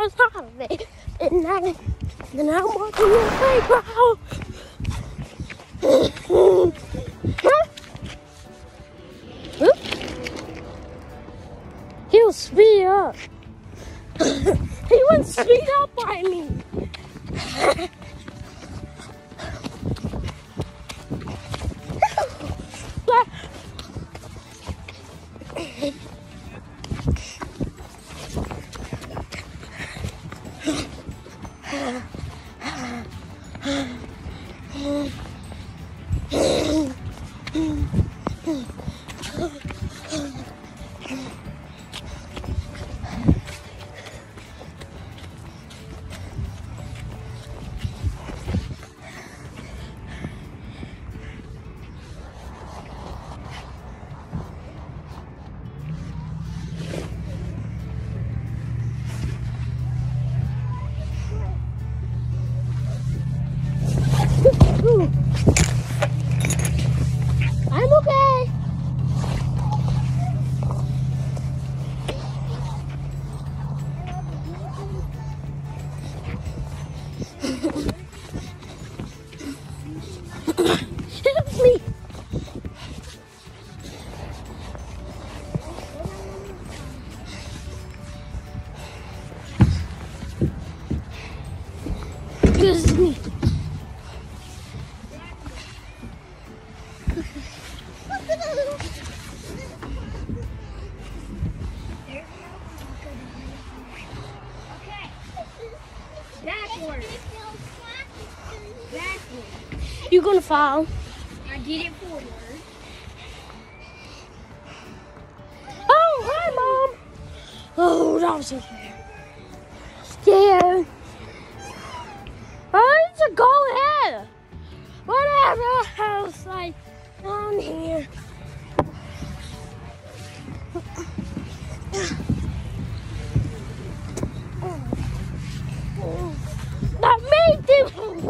hours holiday. And then I'm walking in the playground. He'll speed up. He went speed up by me. I'm okay. Help me. Excuse me. You're gonna fall. I did it forward. Oh, hi, Mom. Oh, that was okay. Scared. Oh, it's a go ahead. Whatever. I was like down here. That made it.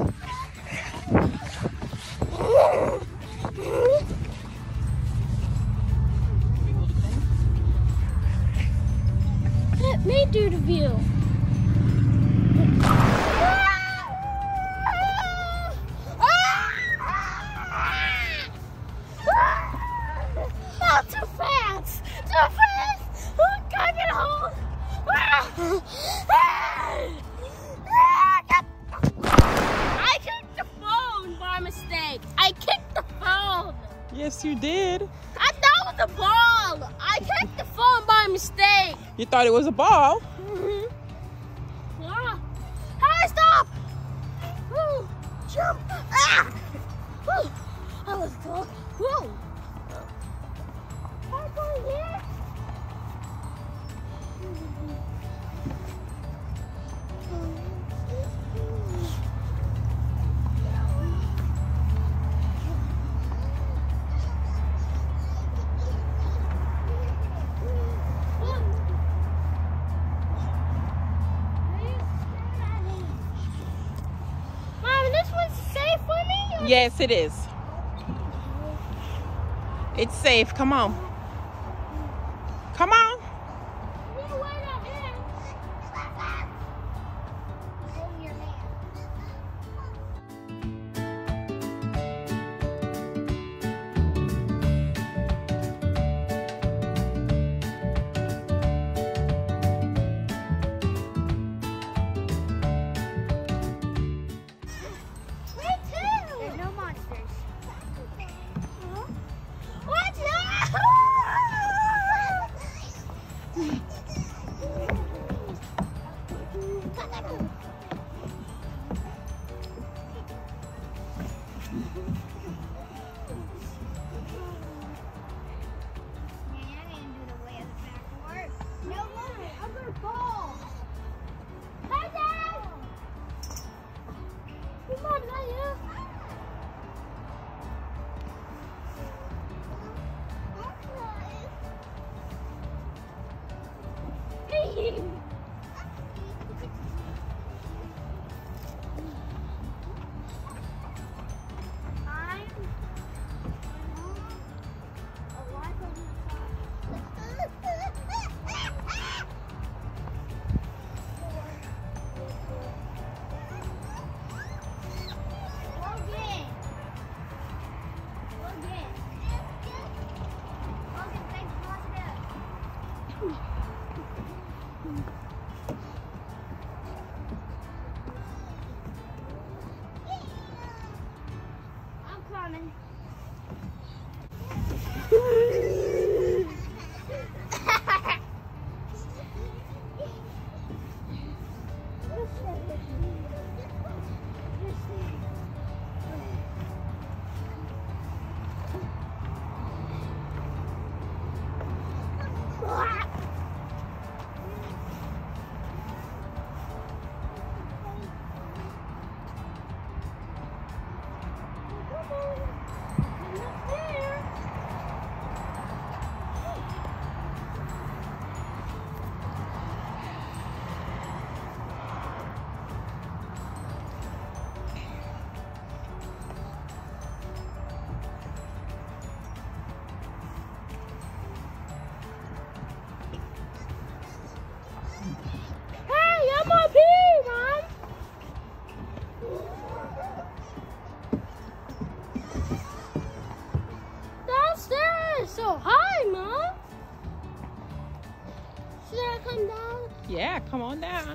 Let me do the view. Oh, too fast! Too fast! Oh, can't get home! I kicked the phone by mistake. I kicked the phone. Yes, you did. I thought it was a ball. I kicked the phone by mistake. You thought it was a ball? Mm-hmm. Yeah. Hey, stop! Woo. Jump! Ah! Woo. That was cool. Whoa! Can I go here? Yes, it is. It's safe. Come on. Come on.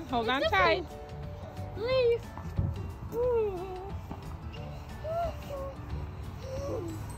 on. Hold on tight. Leave.